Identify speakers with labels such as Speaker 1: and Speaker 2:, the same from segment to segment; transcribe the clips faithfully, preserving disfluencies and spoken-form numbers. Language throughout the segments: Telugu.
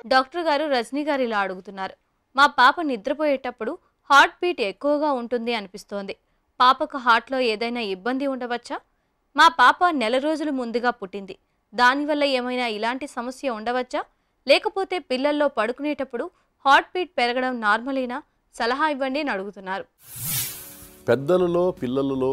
Speaker 1: డాక్టర్ గారు రజనీ గారు ఇలా అడుగుతున్నారు. మా పాప నిద్రపోయేటప్పుడు హార్ట్ బీట్ ఎక్కువగా ఉంటుంది అనిపిస్తోంది. పాపకు హార్ట్లో ఏదైనా ఇబ్బంది ఉండవచ్చా? మా పాప నెల రోజులు ముందుగా పుట్టింది. దానివల్ల ఏమైనా ఇలాంటి సమస్య ఉండవచ్చా? లేకపోతే పిల్లల్లో పడుకునేటప్పుడు హార్ట్ బీట్ పెరగడం నార్మలేనా? సలహా ఇవ్వండి అని అడుగుతున్నారు.
Speaker 2: పెద్దలలో పిల్లలలో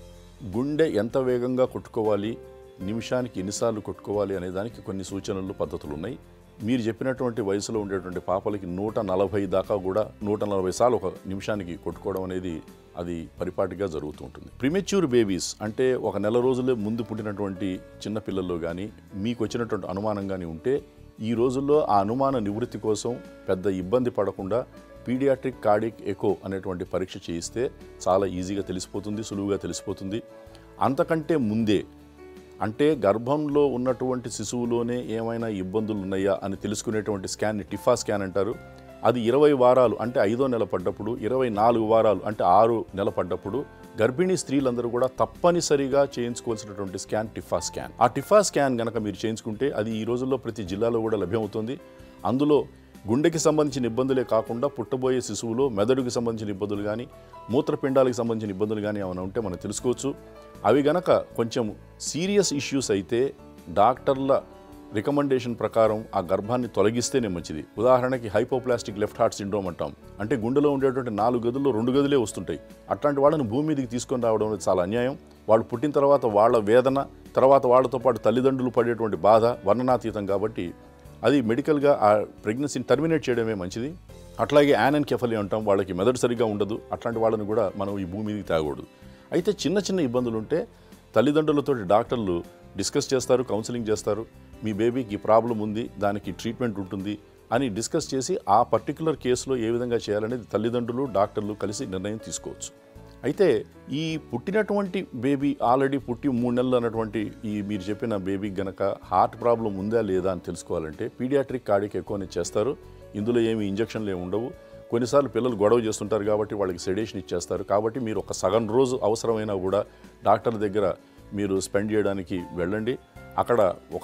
Speaker 2: గుండె ఎంత వేగంగా కొట్టుకోవాలి, నిమిషానికి ఎన్నిసార్లు కొట్టుకోవాలి అనే దానికి కొన్ని సూచనలు పద్ధతులు ఉన్నాయి. మీరు చెప్పినటువంటి వయసులో ఉండేటువంటి పాపలకి నూట నలభై దాకా కూడా నూట నలభై సార్లు ఒక నిమిషానికి కొట్టుకోవడం అనేది అది పరిపాటిగా జరుగుతూ ఉంటుంది. ప్రిమెచ్యూర్ బేబీస్ అంటే ఒక నెల రోజులే ముందు పుట్టినటువంటి చిన్న పిల్లల్లో కానీ మీకు వచ్చినటువంటి అనుమానం కానీ ఉంటే ఈ రోజుల్లో ఆ అనుమాన నివృత్తి కోసం పెద్ద ఇబ్బంది పడకుండా పీడియాట్రిక్ కార్డియాక్ ఎకో అనేటువంటి పరీక్ష చేయిస్తే చాలా ఈజీగా తెలిసిపోతుంది, సులువుగా తెలిసిపోతుంది. అంతకంటే ముందే అంటే గర్భంలో ఉన్నటువంటి శిశువులోనే ఏమైనా ఇబ్బందులు ఉన్నాయా అని తెలుసుకునేటువంటి స్కాన్ని టిఫా స్కాన్ అంటారు. అది ఇరవై వారాలు అంటే ఐదో నెల పడ్డప్పుడు, ఇరవై నాలుగు వారాలు అంటే ఆరు నెల పడ్డప్పుడు గర్భిణీ స్త్రీలందరూ కూడా తప్పనిసరిగా చేయించుకోవాల్సినటువంటి స్కాన్ టిఫా స్కాన్. ఆ టిఫా స్కాన్ కనుక మీరు చేయించుకుంటే అది ఈ రోజుల్లో ప్రతి జిల్లాలో కూడా లభ్యమవుతుంది. అందులో గుండెకి సంబంధించిన ఇబ్బందులే కాకుండా పుట్టబోయే శిశువులో మెదడుకి సంబంధించిన ఇబ్బందులు కానీ మూత్రపిండాలకు సంబంధించిన ఇబ్బందులు కానీ ఏమైనా ఉంటే మనం తెలుసుకోవచ్చు. అవి గనక కొంచెం సీరియస్ ఇష్యూస్ అయితే డాక్టర్ల రికమెండేషన్ ప్రకారం ఆ గర్భాన్ని తొలగిస్తేనే మంచిది. ఉదాహరణకి హైపోప్లాస్టిక్ లెఫ్ట్ హార్ట్ సిండ్రోమ్ అంటాం. అంటే గుండెలో ఉండేటువంటి నాలుగు గదుల్లో రెండు గదులే వస్తుంటాయి. అట్లాంటి వాళ్ళని భూమి మీదకి తీసుకొని రావడం అనేది చాలా అన్యాయం. వాళ్ళు పుట్టిన తర్వాత వాళ్ళ వేదన, తర్వాత వాళ్ళతో పాటు తల్లిదండ్రులు పడేటువంటి బాధ వర్ణనాతీతం. కాబట్టి అది మెడికల్గా ఆ ప్రెగ్నెన్సీని టర్మినేట్ చేయడమే మంచిది. అట్లాగే యానెన్కెఫలీ అంటాం, వాళ్ళకి మెదడు సరిగా ఉండదు. అట్లాంటి వాళ్ళని కూడా మనం ఈ భూమి మీదకి తాగకూడదు. అయితే చిన్న చిన్న ఇబ్బందులు ఉంటే తల్లిదండ్రులతో డాక్టర్లు డిస్కస్ చేస్తారు, కౌన్సిలింగ్ చేస్తారు. మీ బేబీకి ఈ ప్రాబ్లం ఉంది, దానికి ట్రీట్మెంట్ ఉంటుంది అని డిస్కస్ చేసి ఆ పర్టికులర్ కేసులో ఏ విధంగా చేయాలనేది తల్లిదండ్రులు డాక్టర్లు కలిసి నిర్ణయం తీసుకోవచ్చు. అయితే ఈ పుట్టినటువంటి బేబీ ఆల్రెడీ పుట్టి మూడు నెలలు అన్నటువంటి ఈ మీరు చెప్పిన బేబీకి గనక హార్ట్ ప్రాబ్లం ఉందా లేదా అని తెలుసుకోవాలంటే పీడియాట్రిక్ కార్డియాక్ ఎకో అనేది చేస్తారు. ఇందులో ఏమి ఇంజక్షన్లు ఏమి ఉండవు. కొన్నిసార్లు పిల్లలు గొడవ చేస్తుంటారు కాబట్టి వాళ్ళకి సెడేషన్ ఇచ్చేస్తారు. కాబట్టి మీరు ఒక సగం రోజు అవసరమైనా కూడా డాక్టర్ దగ్గర మీరు స్పెండ్ చేయడానికి వెళ్ళండి. అక్కడ ఒక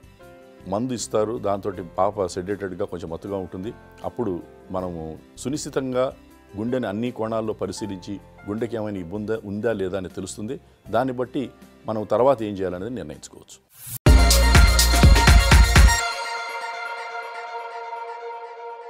Speaker 2: మందు ఇస్తారు, దాంతో పాప సెడేటెడ్గా కొంచెం మత్తుగా ఉంటుంది. అప్పుడు మనము సునిశ్చితంగా గుండెని అన్ని కోణాల్లో పరిశీలించి గుండెకి ఏమైనా ఇబ్బంది ఉందా లేదా అని తెలుస్తుంది. దాన్ని బట్టి మనం తర్వాత ఏం చేయాలనేది నిర్ణయించుకోవచ్చు.